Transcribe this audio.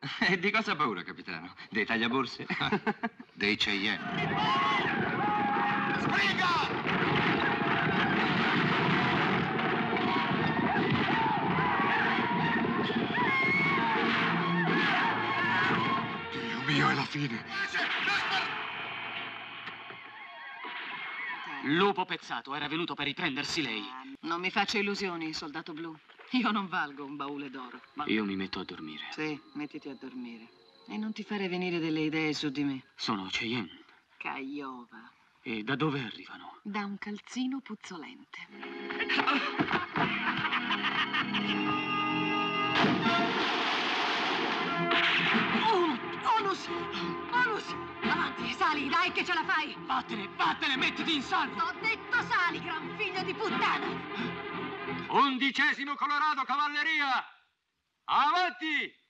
E di cosa ha paura, capitano? Dei tagliaborse? Dei Cheyenne. Sbriga! Dio mio, è la fine. Lupo pezzato, era venuto per riprendersi lei. Non mi faccia illusioni, soldato blu. Io non valgo un baule d'oro. Ma io mi metto a dormire. Sì, mettiti a dormire. E non ti fare venire delle idee su di me. Sono Cheyenne. Caiova. E da dove arrivano? Da un calzino puzzolente. Onus! Onus! Avanti, sali, dai che ce la fai! Vattene, vattene, mettiti in salvo! T'ho detto sali, gran figlio di puttana! 11° Colorado Cavalleria! Avanti!